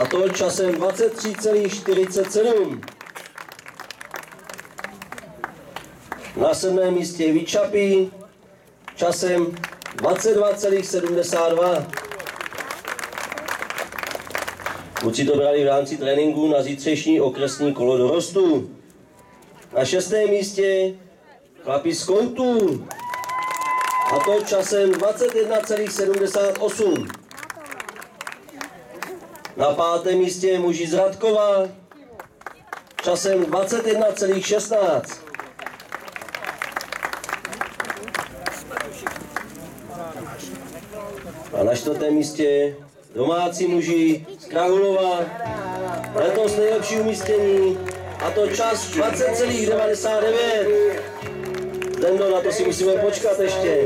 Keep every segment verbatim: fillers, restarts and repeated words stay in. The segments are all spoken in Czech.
a to časem dvacet tři celá čtyřicet sedm. Na sedmém místě Vyčapí časem dvacet dva celá sedmdesát dva. Kluci to brali v rámci tréninku na zítřejší okresní kolo dorostu. Na šestém místě chlapi z Koutů, a to časem dvacet jedna celá sedmdesát osm. Na pátém místě muži z Radkova časem dvacet jedna celá šestnáct. A na čtvrtém místě domácí muži z Krahulova, letos nejlepší umístění, a to čas dvacet celá devadesát devět. Zdendo, na to si musíme počkat ještě.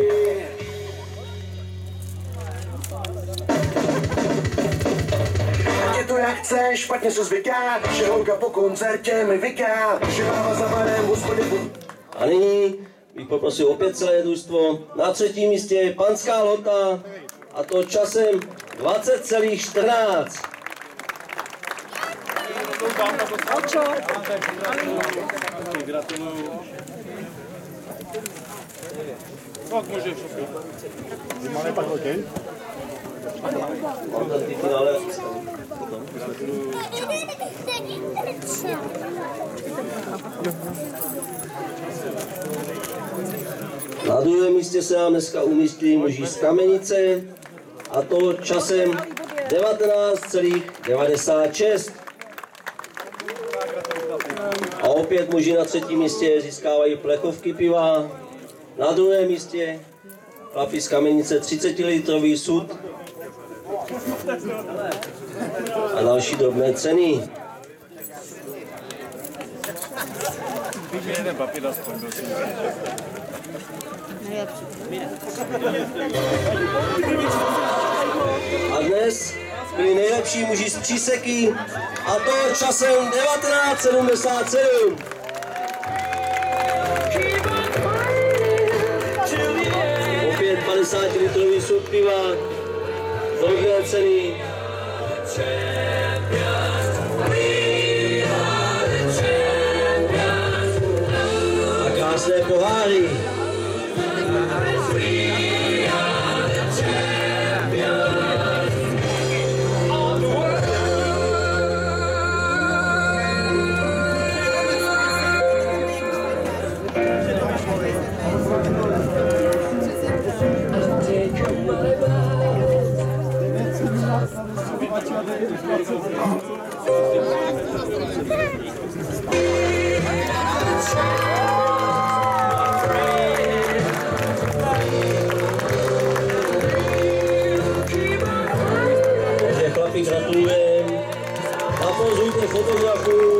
Je to jak chceš, špatně se zvyká, že holka po koncertě mi vyká, že máma za barem v hospodě. A nyní bych poprosil opět celé družstvo. Na třetím místě Panská Lota, a to časem dvacet celá čtrnáct. Očo. Gratuluju. Tak můžeš. Máme pak hokej? Na druhém místě se nám dneska umístí muži z Kamenice, a to časem devatenáct celá devadesát šest. A opět muži na třetím místě získávají plechovky piva. Na druhém místě chlapi z Kamenice třicetilitrový sud a další drobné ceny. A dnes byli nejlepší muži z Příseky, a to časem devatenáct sedmdesát sedm. Opět padesátilitrový sud piva, drobné ceny. A krásné poháry. Takže chlapi, gratulujeme. Zapozujte fotografu.